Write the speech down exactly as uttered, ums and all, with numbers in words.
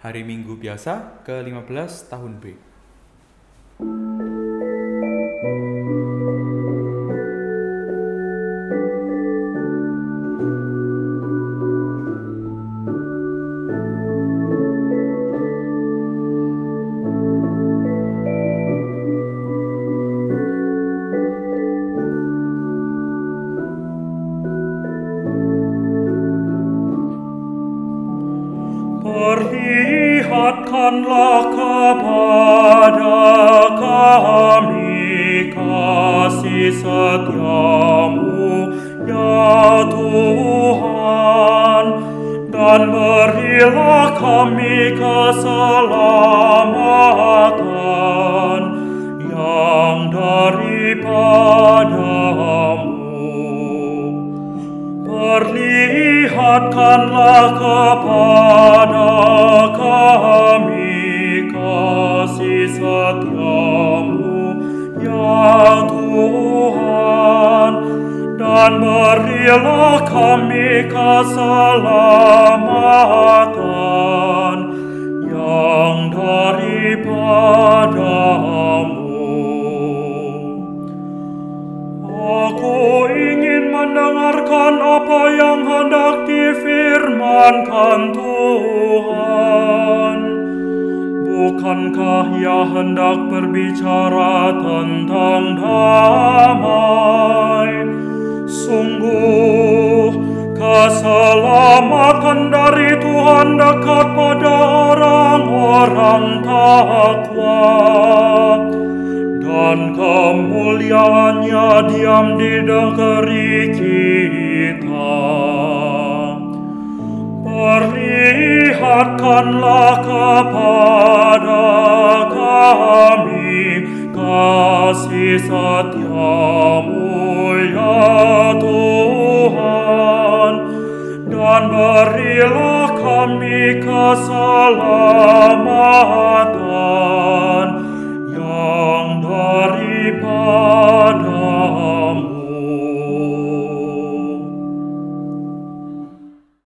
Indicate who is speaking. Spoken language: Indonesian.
Speaker 1: Hari Minggu biasa ke lima belas tahun B.
Speaker 2: Perlihatkanlah kepada kami kasih setiamu, ya Tuhan, dan berilah kami keselamatan yang daripadamu. Perlihatkanlah kepada kami kasih setiamu, ya Tuhan, dan berilah kami keselamatan yang daripadamu. Aku ingin mendengarkan apa yang hendak difirmankan Tuhan. Bukankah Ia hendak berbicara tentang damai? Sungguh, keselamatan dari Tuhan dekat pada orang-orang takwa, dan kemuliaannya diam di negeri kita. Perlihatkanlah kepada kami kasih setiamu, ya Tuhan, dan berilah kami keselamatan